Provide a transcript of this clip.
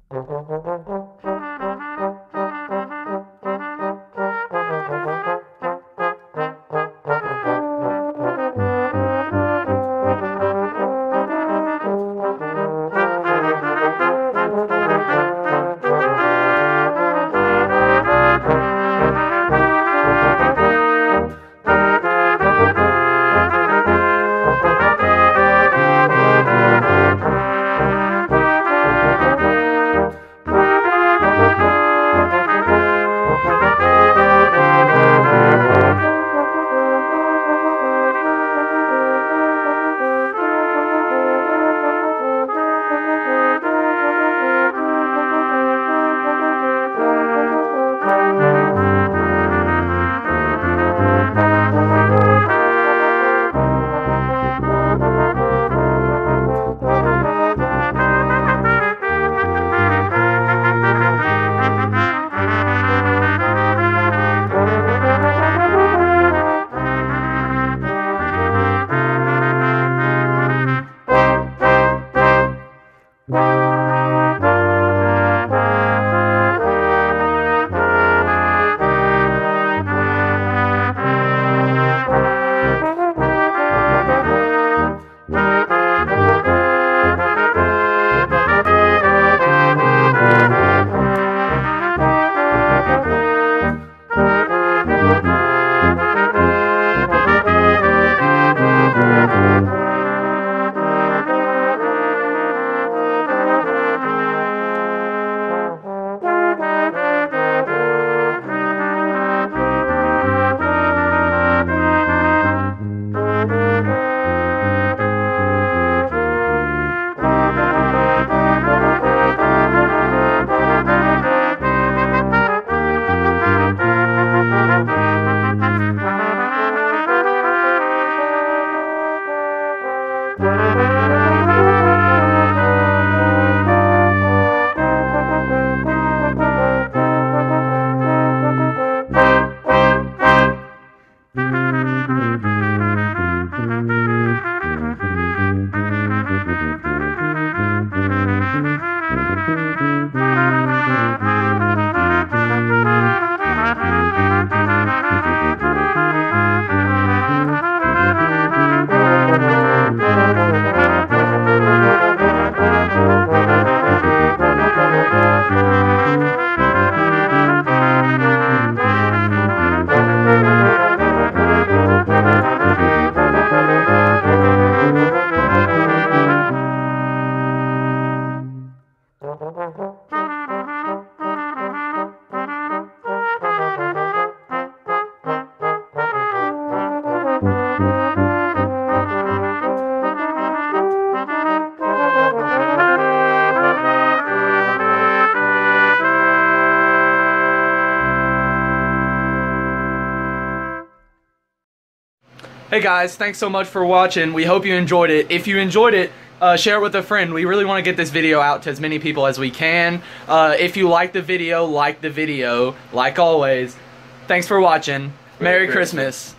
Hey guys, thanks so much for watching. We hope you enjoyed it. If you enjoyed it, share it with a friend. We really want to get this video out to as many people as we can. If you like the video, like always. Thanks for watching. Merry Christmas.